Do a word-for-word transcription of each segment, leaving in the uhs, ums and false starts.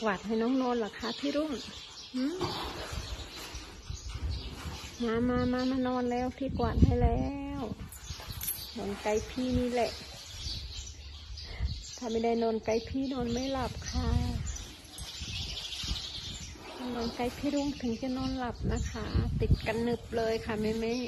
วาดให้น้องนอนเหรอคะพี่รุ่งมามามามานอนแล้วพี่กวาดให้แล้วนอนใกล้พี่นี่แหละถ้าไม่ได้นอนใกล้พี่นอนไม่หลับค่ะนอนใกล้พี่รุ่งถึงจะนอนหลับนะคะติดกันหนึบเลยค่ะแม่แม่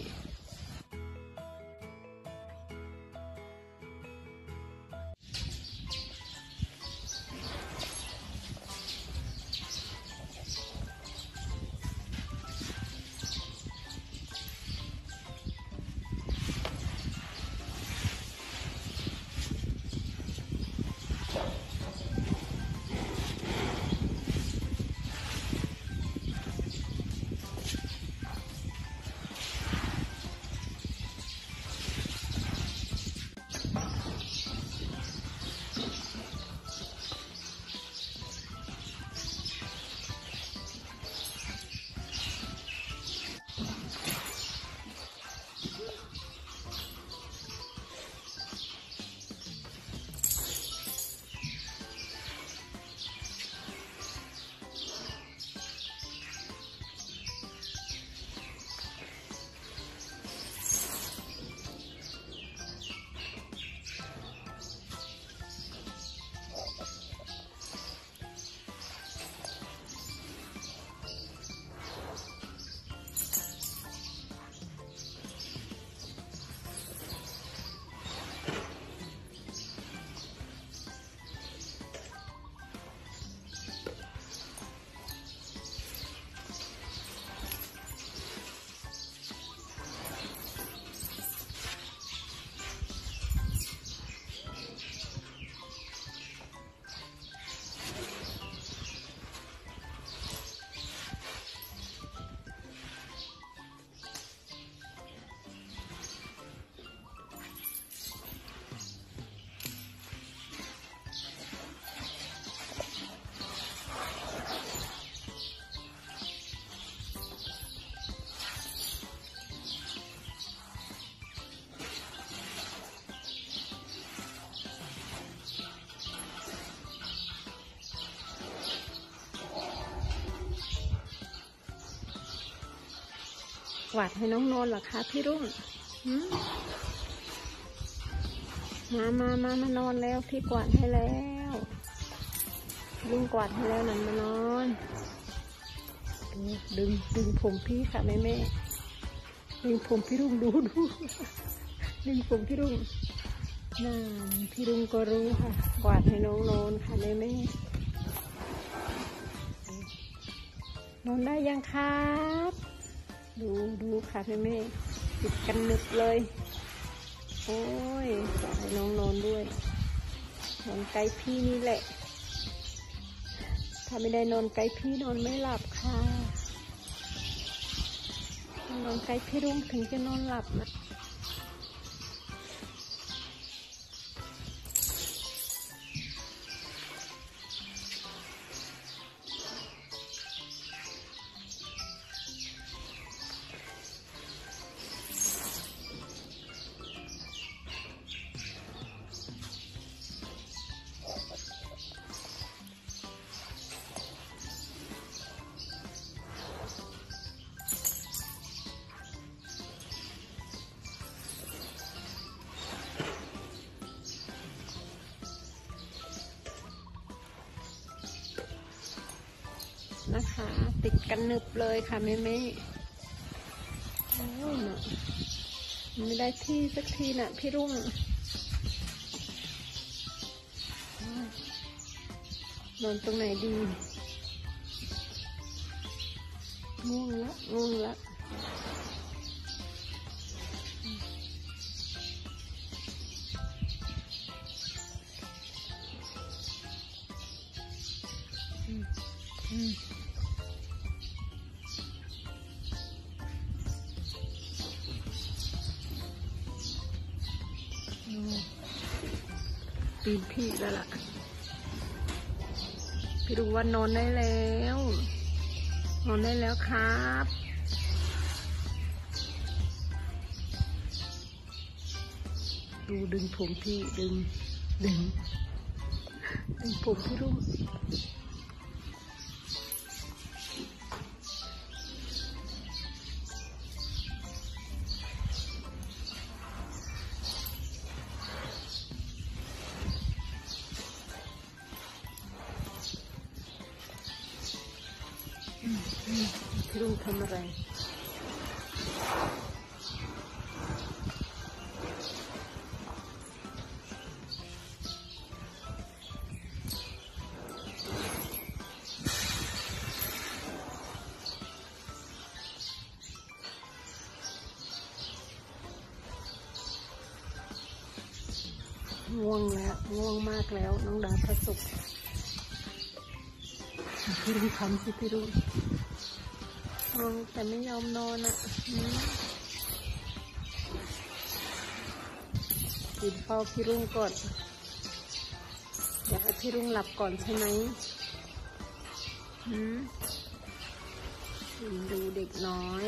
กวาดให้น้องนอนเหรอคะพี่รุ่งมามามามานอนแล้วพี่กวาดให้แล้วลุงกวาดให้แล้วนั่นมานอนดึงดึงผมพี่ค่ะแม่แม่ดึงผมพี่รุ่งดูดูดึงผมพี่รุ่งนั่นพี่รุ่งก็รู้ค่ะกวาดให้น้องนอนค่ะแม่แม่นอนได้ยังครับดูดูค่ะแม่แม่ติดกันหนึบเลยโอ้ยกวาดให้น้องนอนด้วยนอนใกล้พี่นี่แหละถ้าไม่ได้นอนใกล้พี่นอนไม่หลับค่ะนอนใกล้พี่รุ่งถึงจะนอนหลับนะนะคะติดกันหนึบเลยค่ะแม่แม่โอ้ยไม่ได้ที่สักทีน่ะพี่รุ่งนอนตรงไหนดีง่วงละง่วงละอืมปีนพี่แล้วล่ะพี่รู้ว่านอนได้แล้วนอนได้แล้วครับดูดึงผมพี่ดึงดึงดึงผมพี่รุ่งพี่รุ่งทำอะไรง่วงแล้วง่วงมากแล้วน้องดาพระศุกร์พี่รุ่งทำสิพี่รุ่งง่วงแต่ไม่ยอมนอนอ่ะกินเฝ้าพี่รุ่งก่อนอยากให้พี่รุ่งหลับก่อนใช่ไหมหืมดูเด็กน้อย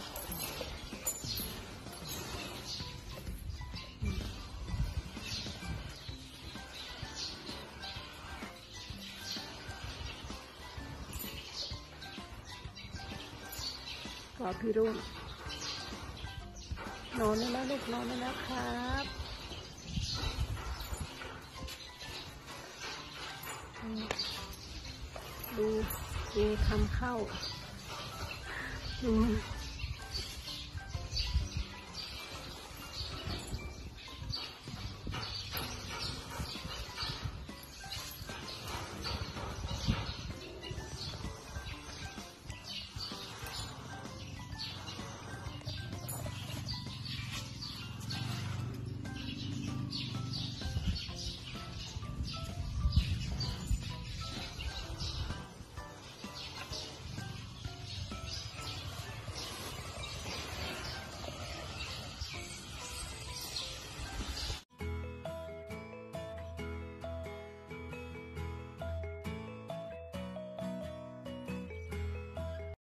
ขอพี่รุ่งนอนได้แล้วลูกนอนได้แล้วครับดูดูทำเข้าดู